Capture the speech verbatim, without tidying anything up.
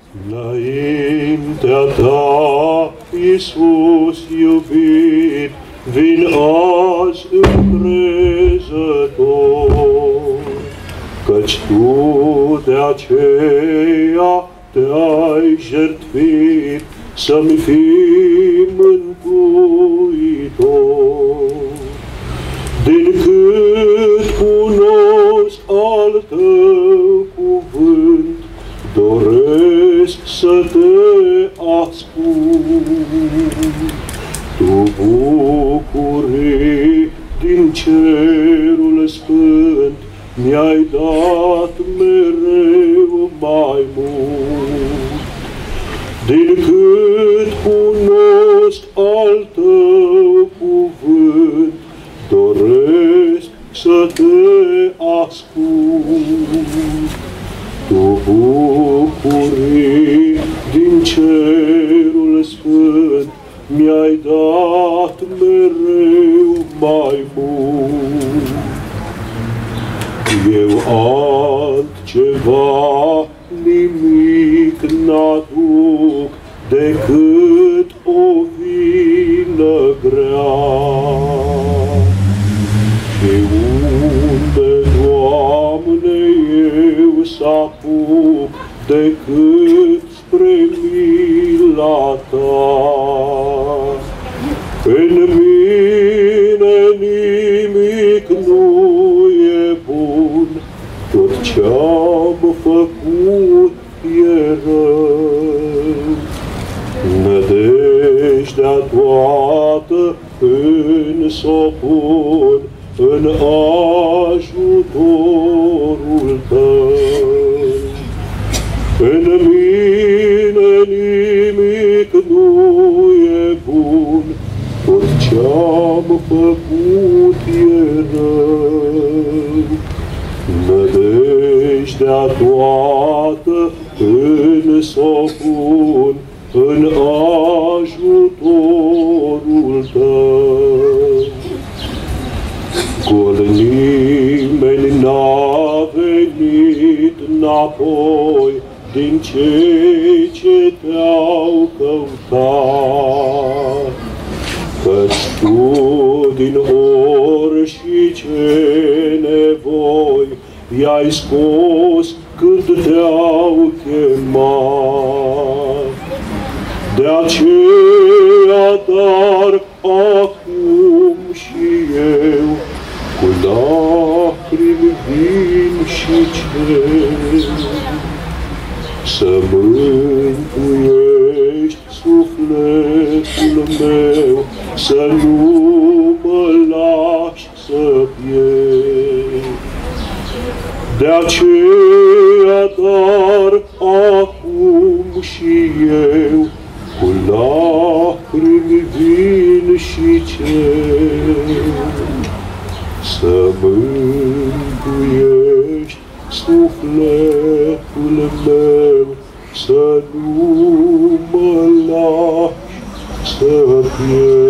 Înaintea ta, Iisus iubit, vin azi încrezător, căci tu de aceea te-ai jertfit să-mi fii mântuitor. Din cât cunosc al tău cuvânt, doresc să te ascult. Tu bucurii din cerul sfânt mi-ai dat mereu mai mult. Din cât cunosc al tău cuvânt, doresc să te ascult. Tu bucurii din cerul sfânt mi-ai dat mereu mai mult. Eu altceva nimic n-aduc decât o vină grea. Și unde, Doamne, eu s-apuc decât spre mila ta. În mine nimic nu e bun, tot ce-am făcut e rău. Nădejdea toată însă-o pun în ajutorul tău. În mine nimic nu e bun, tot ce-am făcut e rău. Nădejdea toată însă-o pun în ajutorul tău. Gol nimeni n-a venit înapoi din cei ce te-au căutat, căci tu din orice nevoi i-ai scos când te-au chemat. De aceea, dar acum și eu cu lacrimi vin și cer să mântuiești sufletul meu, să nu mă lași să pierd. De aceea, dar acum și eu cu lacrimi vin și cer să mântuiești sufletul meu, să nu mă lași să pierd.